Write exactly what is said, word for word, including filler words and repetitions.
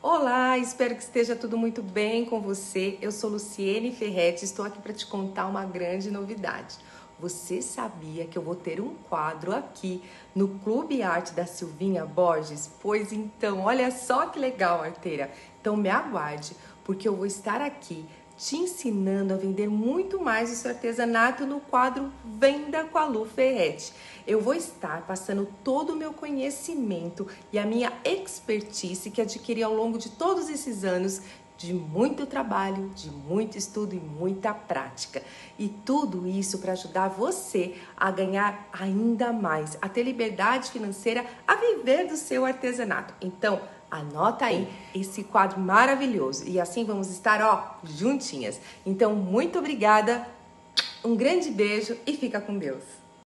Olá, espero que esteja tudo muito bem com você. Eu sou Luciene Ferretti, estou aqui para te contar uma grande novidade. Você sabia que eu vou ter um quadro aqui no Clube Arte da Silvinha Borges? Pois então, olha só que legal, arteira. Então me aguarde, porque eu vou estar aqui te ensinando a vender muito mais o seu artesanato no quadro Venda com a Lu Ferretti. Eu vou estar passando todo o meu conhecimento e a minha expertise que adquiri ao longo de todos esses anos de muito trabalho, de muito estudo e muita prática. E tudo isso para ajudar você a ganhar ainda mais, a ter liberdade financeira, a viver do seu artesanato. Então, anota aí esse quadro maravilhoso e assim vamos estar, ó, juntinhas. Então, muito obrigada, um grande beijo e fica com Deus.